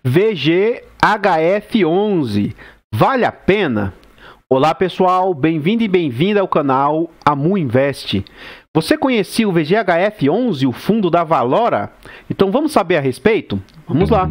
VGHF11, vale a pena? Olá pessoal, bem-vindo e bem-vinda ao canal Amu Invest. Você conhecia o VGHF11, o fundo da Valora? Então vamos saber a respeito? Vamos lá!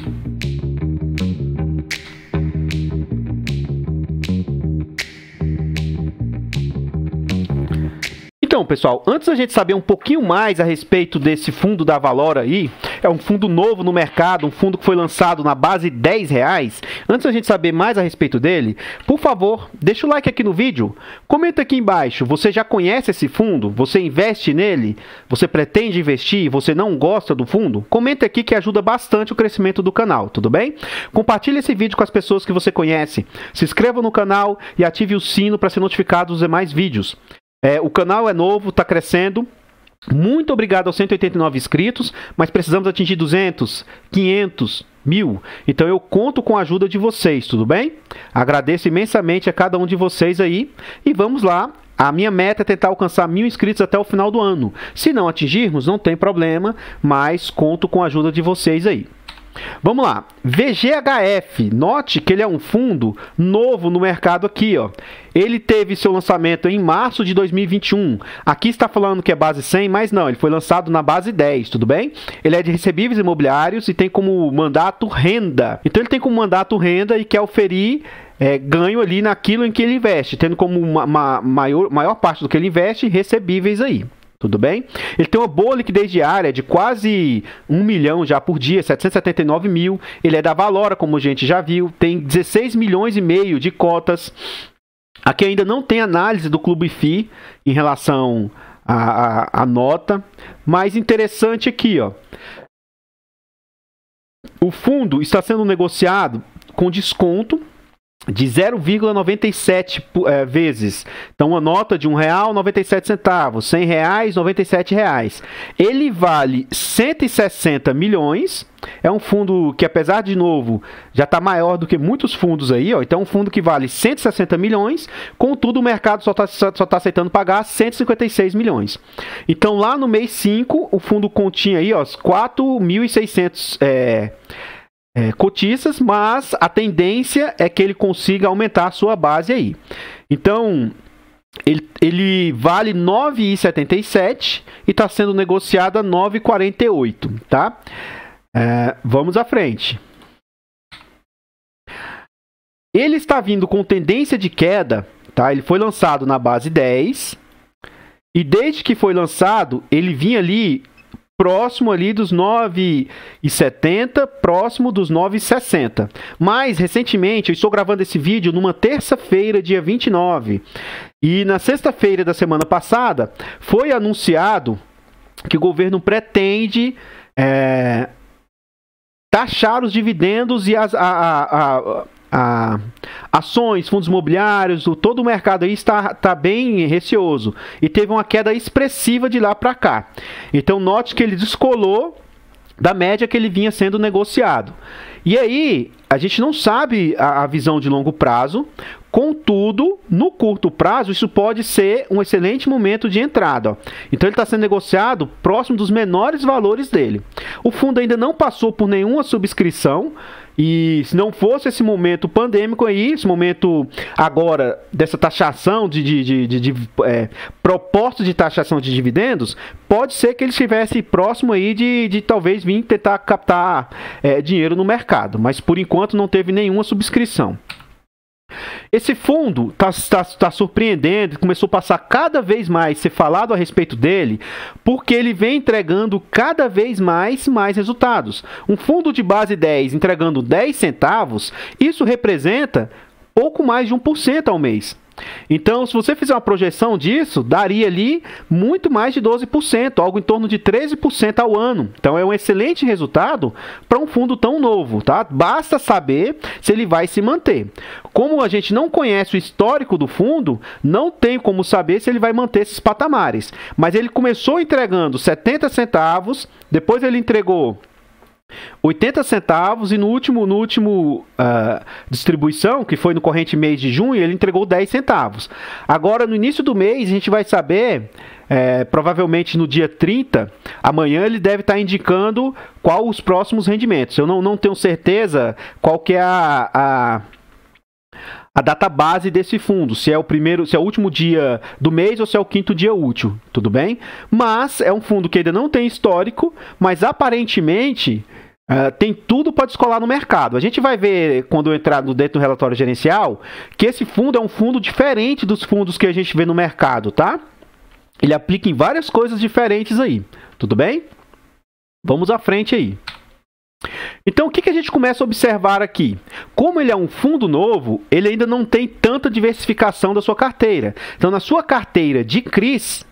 Então, pessoal, antes da gente saber um pouquinho mais a respeito desse fundo da Valora aí, é um fundo novo no mercado, um fundo que foi lançado na base de R$10. Antes da gente saber mais a respeito dele, por favor, deixa o like aqui no vídeo, comenta aqui embaixo, você já conhece esse fundo? Você investe nele? Você pretende investir? Você não gosta do fundo? Comenta aqui que ajuda bastante o crescimento do canal, tudo bem? Compartilhe esse vídeo com as pessoas que você conhece, se inscreva no canal e ative o sino para ser notificado dos demais vídeos. O canal é novo, está crescendo. Muito obrigado aos 189 inscritos, mas precisamos atingir 200, 500, 1000. Então eu conto com a ajuda de vocês, tudo bem? Agradeço imensamente a cada um de vocês aí. E vamos lá. A minha meta é tentar alcançar 1000 inscritos até o final do ano. Se não atingirmos, não tem problema, mas conto com a ajuda de vocês aí. Vamos lá, VGHF, note que ele é um fundo novo no mercado aqui, ó. Ele teve seu lançamento em março de 2021. Aqui está falando que é base 100, mas não, ele foi lançado na base 10, tudo bem? Ele é de recebíveis imobiliários e tem como mandato renda. Então ele tem como mandato renda e quer oferir ganho ali naquilo em que ele investe, tendo como maior parte do que ele investe recebíveis aí. Tudo bem? Ele tem uma boa liquidez diária de quase 1 milhão já por dia, 779 mil. Ele é da Valora, como a gente já viu. Tem 16 milhões e meio de cotas. Aqui ainda não tem análise do Clube FI em relação à nota. Mas interessante aqui, ó. O fundo está sendo negociado com desconto de 0,97 vezes. Então, uma nota de R$1,97, R$100, R$97. Ele vale 160 milhões. É um fundo que, apesar de novo, já está maior do que muitos fundos aí, ó. Então, é um fundo que vale 160 milhões. Contudo, o mercado só tá aceitando pagar 156 milhões. Então, lá no mês 5, o fundo continha aí, ó, 4.600 cotistas, mas a tendência é que ele consiga aumentar a sua base aí. Então, ele vale 9,77 e está sendo negociado a 9,48, tá? Vamos à frente. Ele está vindo com tendência de queda, tá? Ele foi lançado na base 10 e desde que foi lançado, ele vinha ali próximo ali dos 9,70, próximo dos 9,60. Mas, recentemente, eu estou gravando esse vídeo numa terça-feira, dia 29. E na sexta-feira da semana passada, foi anunciado que o governo pretende taxar os dividendos e ações, fundos imobiliários, todo o mercado aí está bem receoso e teve uma queda expressiva de lá para cá. Então note que ele descolou da média que ele vinha sendo negociado. E aí a gente não sabe a visão de longo prazo, contudo, no curto prazo isso pode ser um excelente momento de entrada, ó. Então ele está sendo negociado próximo dos menores valores dele. O fundo ainda não passou por nenhuma subscrição. E se não fosse esse momento pandêmico aí, esse momento agora dessa taxação proposta de taxação de dividendos, pode ser que ele estivesse próximo aí de talvez vir tentar captar dinheiro no mercado, mas por enquanto não teve nenhuma subscrição. Esse fundo está surpreendendo, começou a passar cada vez mais ser falado a respeito dele, porque ele vem entregando cada vez mais resultados. Um fundo de base 10 entregando 10 centavos, isso representa pouco mais de 1% ao mês. Então, se você fizer uma projeção disso, daria ali muito mais de 12%, algo em torno de 13% ao ano. Então, é um excelente resultado para um fundo tão novo, tá? Basta saber se ele vai se manter. Como a gente não conhece o histórico do fundo, não tem como saber se ele vai manter esses patamares. Mas ele começou entregando 70 centavos, depois ele entregou 80 centavos, e no último distribuição, que foi no corrente mês de junho, ele entregou 10 centavos. Agora, no início do mês, a gente vai saber, provavelmente no dia 30, amanhã ele deve estar indicando qual os próximos rendimentos. Eu não tenho certeza qual que é a data base desse fundo, se é o último dia do mês ou se é o quinto dia útil, tudo bem? Mas é um fundo que ainda não tem histórico, mas aparentemente tem tudo para descolar no mercado. A gente vai ver, quando eu entrar dentro do relatório gerencial, que esse fundo é um fundo diferente dos fundos que a gente vê no mercado, tá? Ele aplica em várias coisas diferentes aí, tudo bem? Vamos à frente aí. Então, o que a gente começa a observar aqui? Como ele é um fundo novo, ele ainda não tem tanta diversificação da sua carteira. Então, na sua carteira de CRIs,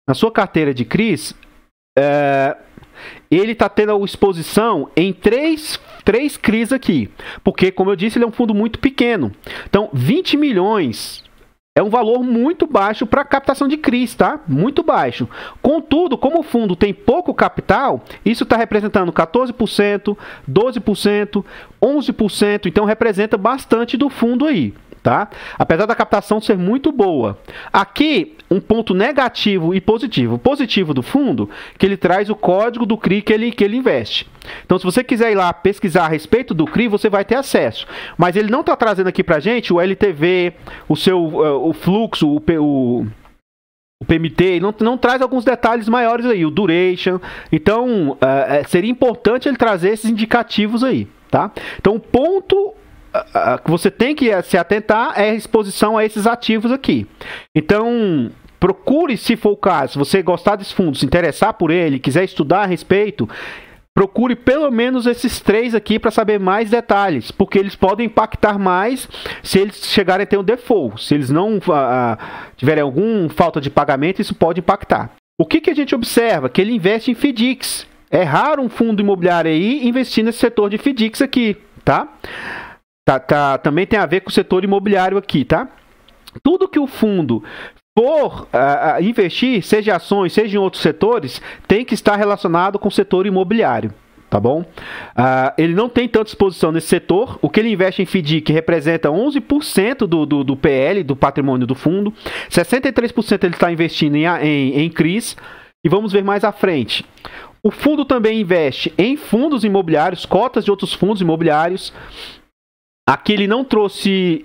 ele está tendo a exposição em três CRIs aqui. Porque, como eu disse, ele é um fundo muito pequeno. Então, 20 milhões é um valor muito baixo para captação de CRIs, tá? Muito baixo. Contudo, como o fundo tem pouco capital, isso está representando 14%, 12%, 11%, então representa bastante do fundo aí, tá? Apesar da captação ser muito boa. Aqui, um ponto negativo e positivo. O positivo do fundo, que ele traz o código do CRI que ele investe. Então, se você quiser ir lá pesquisar a respeito do CRI, você vai ter acesso. Mas ele não está trazendo aqui para a gente o LTV, o fluxo, o PMT, não traz alguns detalhes maiores aí, o duration. Então, seria importante ele trazer esses indicativos aí, tá? Então, o ponto que você tem que se atentar é a exposição a esses ativos aqui. Então, procure, se for o caso, se você gostar desse fundo, se interessar por ele, quiser estudar a respeito, procure pelo menos esses três aqui para saber mais detalhes, porque eles podem impactar mais se eles chegarem a ter um default. Se eles não tiverem alguma falta de pagamento, isso pode impactar. O que a gente observa? Que ele investe em FDICs. É raro um fundo imobiliário aí investir nesse setor de FDICs aqui, tá? Também tem a ver com o setor imobiliário aqui, tá? Tudo que o fundo for investir, seja em ações, seja em outros setores, tem que estar relacionado com o setor imobiliário, tá bom? Ele não tem tanta exposição nesse setor. O que ele investe em FDIC representa 11% do PL, do patrimônio do fundo. 63% ele está investindo em CRIs. E vamos ver mais à frente. O fundo também investe em fundos imobiliários, cotas de outros fundos imobiliários. Aqui ele não trouxe...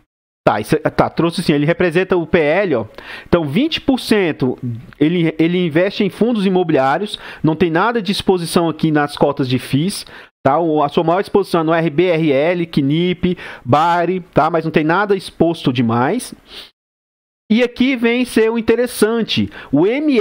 trouxe sim, ele representa o PL, ó. Então, 20% ele investe em fundos imobiliários, não tem nada de exposição aqui nas cotas de FIIs, tá? A sua maior exposição é no RBRL, CNIP, BARI, tá? Mas não tem nada exposto demais. E aqui vem ser o interessante, o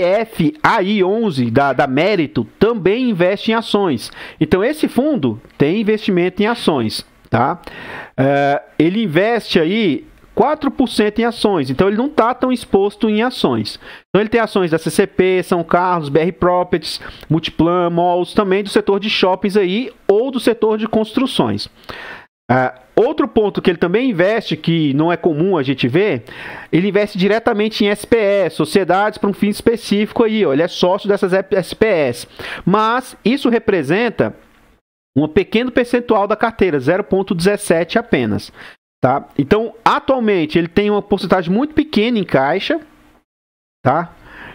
MFAI11 da Mérito também investe em ações. Então, esse fundo tem investimento em ações, tá? Ele investe aí 4% em ações, então ele não está tão exposto em ações. Então ele tem ações da CCP, São Carlos, BR Properties, Multiplan, Malls, também do setor de shoppings aí, ou do setor de construções. Outro ponto que ele também investe, que não é comum a gente ver, ele investe diretamente em SPS, sociedades para um fim específico aí, ó, ele é sócio dessas SPS. Mas isso representa um pequeno percentual da carteira, 0,17 apenas. Tá? Então, atualmente, ele tem uma porcentagem muito pequena em caixa. Tá?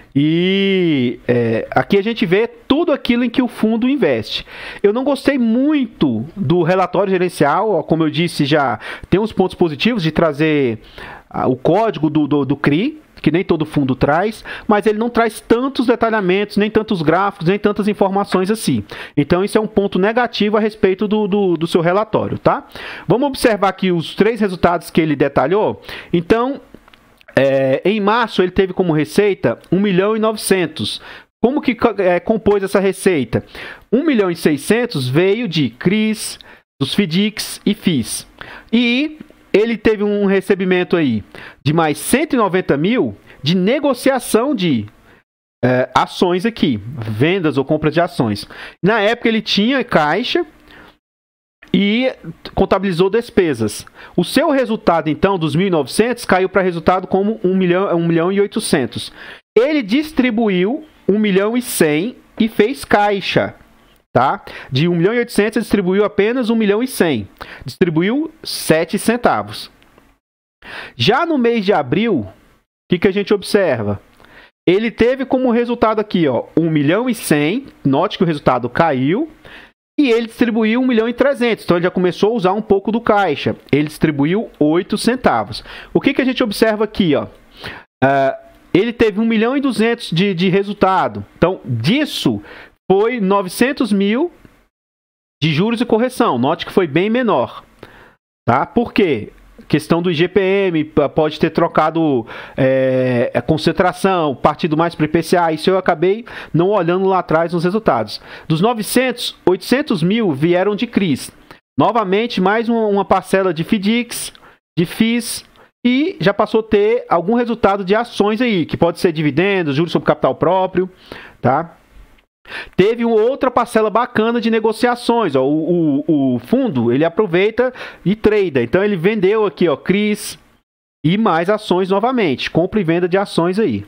E aqui a gente vê tudo aquilo em que o fundo investe. Eu não gostei muito do relatório gerencial, ó, como eu disse, já tem uns pontos positivos de trazer o código do CRI, que nem todo fundo traz, mas ele não traz tantos detalhamentos, nem tantos gráficos, nem tantas informações assim. Então, isso é um ponto negativo a respeito do seu relatório, tá? Vamos observar aqui os três resultados que ele detalhou. Então, em março, ele teve como receita 1.900.000. Como que compôs essa receita? 1.600.000 veio de CRIs, dos FDICs e FIIs. E ele teve um recebimento aí de mais 190.000 de negociação de ações aqui, vendas ou compras de ações. Na época ele tinha caixa e contabilizou despesas. O seu resultado, então, dos 1.900 caiu para resultado como 1.800.000. Ele distribuiu 1.100.000 e fez caixa. tá? De 1.800.000, ele distribuiu apenas 1.100.000. Distribuiu 7 centavos. Já no mês de abril, o que a gente observa? Ele teve como resultado aqui, ó, 1.100.000. Note que o resultado caiu. E ele distribuiu 1.300.000. Então, ele já começou a usar um pouco do caixa. Ele distribuiu 8 centavos. O que a gente observa aqui, ó? Ele teve 1.200.000 de resultado. Então, disso, foi 900.000 de juros e correção. Note que foi bem menor. Tá? Por quê? Questão do IGPM, pode ter trocado a concentração, partido mais para IPCA. Isso eu acabei não olhando lá atrás nos resultados. Dos 900, 800.000 vieram de CRIs. Novamente, mais uma parcela de FDICs, de FIIs, e já passou a ter algum resultado de ações aí, que pode ser dividendos, juros sobre capital próprio, tá? Teve uma outra parcela bacana de negociações, ó. O fundo, ele aproveita e trada. Então, ele vendeu aqui, ó, CRIs e mais ações novamente. Compra e venda de ações aí.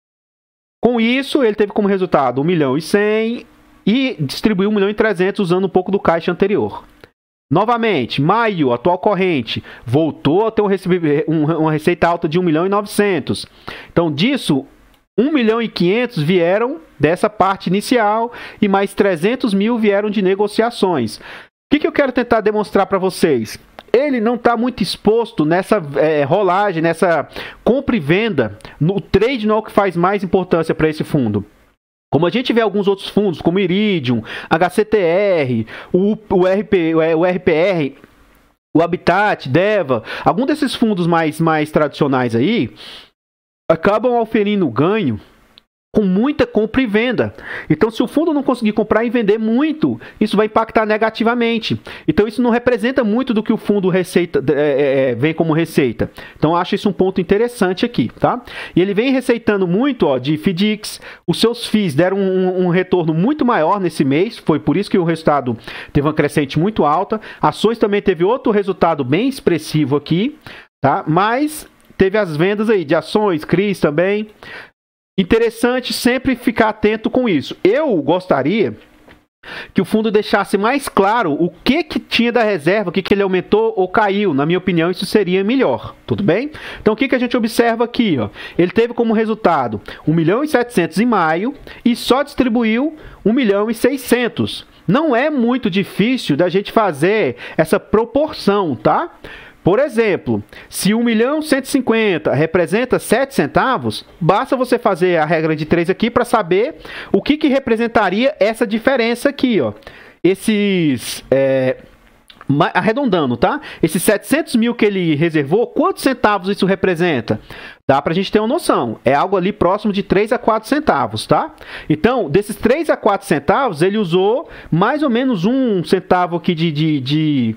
Com isso, ele teve como resultado 1.100.000 e distribuiu 1.300.000 usando um pouco do caixa anterior. Novamente, maio, atual corrente, voltou a ter uma receita alta de 1.900.000. Então, disso, 1.500.000 vieram dessa parte inicial e mais 300.000 vieram de negociações. O que eu quero tentar demonstrar para vocês? Ele não está muito exposto nessa rolagem, nessa compra e venda. No trade não é o que faz mais importância para esse fundo. Como a gente vê alguns outros fundos, como Iridium, HCTR, o RPR, o Habitat, Deva, algum desses fundos mais tradicionais aí, acabam oferindo ganho com muita compra e venda. Então, se o fundo não conseguir comprar e vender muito, isso vai impactar negativamente. Então, isso não representa muito do que o fundo vem como receita. Então, acho isso um ponto interessante aqui, tá? E ele vem receitando muito, ó, de FDICs. Os seus FIIs deram um retorno muito maior nesse mês. Foi por isso que o resultado teve uma crescente muito alta. Ações também teve outro resultado bem expressivo aqui, tá? Mas teve as vendas aí de ações, CRIs também. Interessante sempre ficar atento com isso. Eu gostaria que o fundo deixasse mais claro o que tinha da reserva, o que ele aumentou ou caiu. Na minha opinião, isso seria melhor. Tudo bem? Então, o que a gente observa aqui? Ó? Ele teve como resultado 1.700.000 em maio e só distribuiu 1.600.000. Não é muito difícil da gente fazer essa proporção, tá? Por exemplo, se 1.150.000 representa 7 centavos, basta você fazer a regra de 3 aqui para saber o que representaria essa diferença aqui, ó. Arredondando, tá? Esses 700.000 que ele reservou, quantos centavos isso representa? Dá pra gente ter uma noção. É algo ali próximo de 3 a 4 centavos, tá? Então, desses 3 a 4 centavos, ele usou mais ou menos 1 centavo aqui de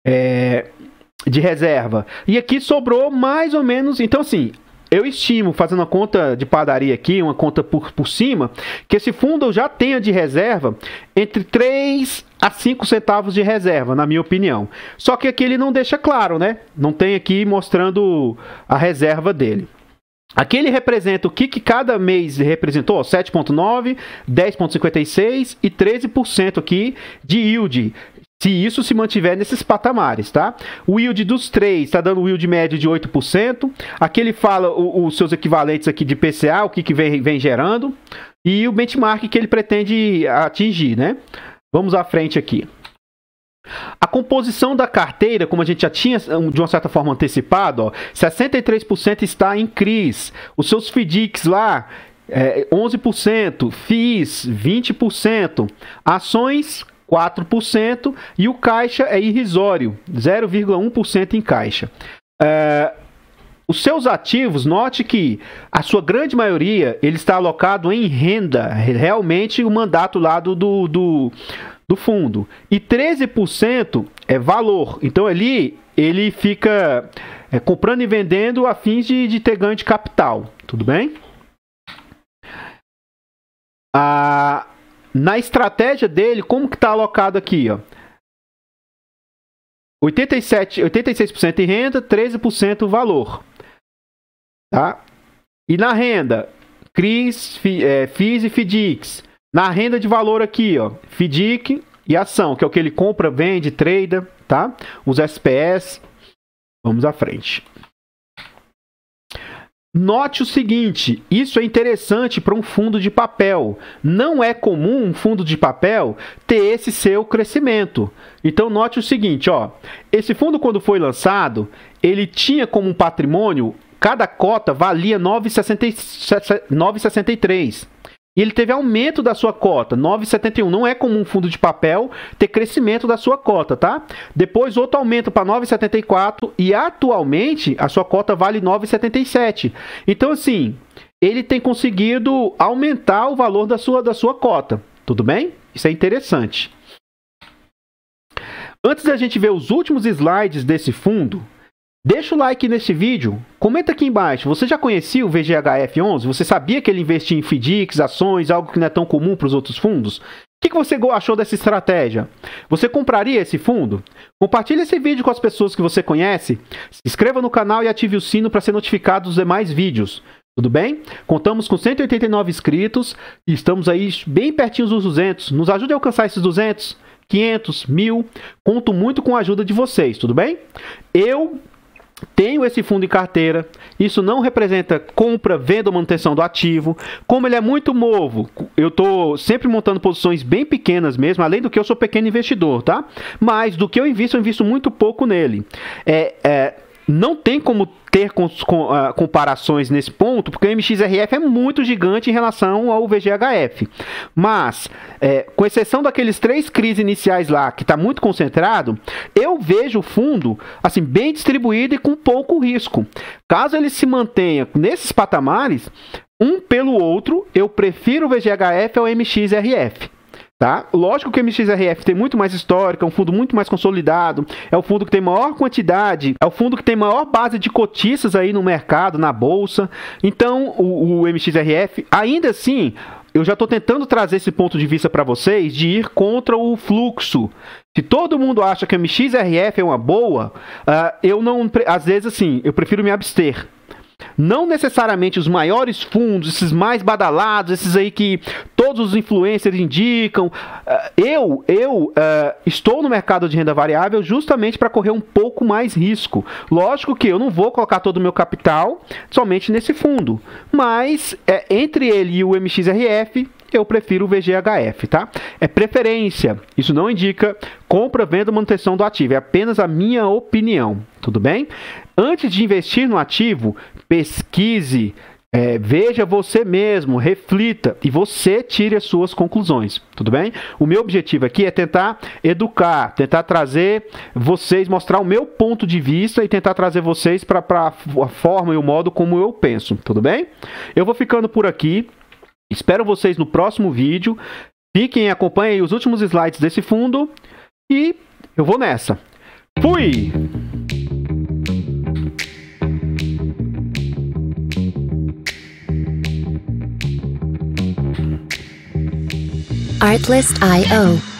reserva. E aqui sobrou mais ou menos... Então, assim, eu estimo, fazendo uma conta de padaria aqui, uma conta por cima, que esse fundo já tenha de reserva entre 3 a 5 centavos de reserva, na minha opinião. Só que aqui ele não deixa claro, né? Não tem aqui mostrando a reserva dele. Aqui ele representa o que cada mês representou, 7,9, 10,56 e 13% aqui de yield. Se isso se mantiver nesses patamares, tá? O yield dos 3 está dando um yield médio de 8%. Aqui ele fala os seus equivalentes aqui de PCA, o que vem gerando. E o benchmark que ele pretende atingir, né? Vamos à frente aqui. A composição da carteira, como a gente já tinha de uma certa forma antecipado, ó, 63% está em CRIs. Os seus FDICs lá, 11%. FIIs, 20%. Ações, 4%, e o caixa é irrisório, 0,1% em caixa. Os seus ativos, note que a sua grande maioria ele está alocado em renda, realmente o mandato lá do fundo. E 13% é valor. Então ali ele fica comprando e vendendo a fins de ter ganho de capital. Tudo bem? Na estratégia dele, como que está alocado aqui? Ó? 86% em renda, 13% valor. Tá? E na renda, CRIs, FIIs e FDICs. Na renda de valor aqui, ó, FDIC e ação, que é o que ele compra, vende, trada, tá? Os SPS. Vamos à frente. Note o seguinte, isso é interessante para um fundo de papel. Não é comum um fundo de papel ter esse seu crescimento. Então note o seguinte, ó, esse fundo quando foi lançado, ele tinha como um patrimônio, cada cota valia 9,63. E ele teve aumento da sua cota, 9,71. Não é comum um fundo de papel ter crescimento da sua cota, tá? Depois outro aumento para 9,74 e atualmente a sua cota vale 9,77. Então assim, ele tem conseguido aumentar o valor da sua cota. Tudo bem? Isso é interessante. Antes da gente ver os últimos slides desse fundo, deixa o like nesse vídeo, comenta aqui embaixo, você já conhecia o VGHF11? Você sabia que ele investia em FDICs, ações, algo que não é tão comum para os outros fundos? O que você achou dessa estratégia? Você compraria esse fundo? Compartilhe esse vídeo com as pessoas que você conhece, se inscreva no canal e ative o sino para ser notificado dos demais vídeos. Tudo bem? Contamos com 189 inscritos e estamos aí bem pertinho dos 200. Nos ajude a alcançar esses 200, 500, 1000. Conto muito com a ajuda de vocês, tudo bem? Eu tenho esse fundo em carteira, isso não representa compra, venda ou manutenção do ativo. Como ele é muito novo, eu estou sempre montando posições bem pequenas mesmo, além do que eu sou pequeno investidor, tá? Mas do que eu invisto muito pouco nele. Não tem como ter comparações nesse ponto, porque o MXRF é muito gigante em relação ao VGHF. Mas, com exceção daqueles 3 CRIs iniciais lá, que está muito concentrado, eu vejo o fundo assim, bem distribuído e com pouco risco. Caso ele se mantenha nesses patamares, um pelo outro, eu prefiro o VGHF ao MXRF. Tá? Lógico que o MXRF tem muito mais histórico, é um fundo muito mais consolidado, é o fundo que tem maior quantidade, é o fundo que tem maior base de cotistas aí no mercado, na bolsa. Então, o MXRF, ainda assim, eu já estou tentando trazer esse ponto de vista para vocês de ir contra o fluxo. Se todo mundo acha que o MXRF é uma boa, eu não, às vezes assim, eu prefiro me abster. Não necessariamente os maiores fundos, esses mais badalados, esses aí que todos os influencers indicam. Eu estou no mercado de renda variável justamente para correr um pouco mais risco. Lógico que eu não vou colocar todo o meu capital somente nesse fundo, mas entre ele e o MXRF, eu prefiro o VGHF, tá? É preferência. Isso não indica compra, venda ou manutenção do ativo. É apenas a minha opinião. Tudo bem? Antes de investir no ativo, pesquise, veja você mesmo, reflita e você tire as suas conclusões. Tudo bem? O meu objetivo aqui é tentar educar, tentar trazer vocês, mostrar o meu ponto de vista e tentar trazer vocês para a forma e o modo como eu penso. Tudo bem? Eu vou ficando por aqui. Espero vocês no próximo vídeo. Fiquem e acompanhem os últimos slides desse fundo. E eu vou nessa. Fui! Artlist.io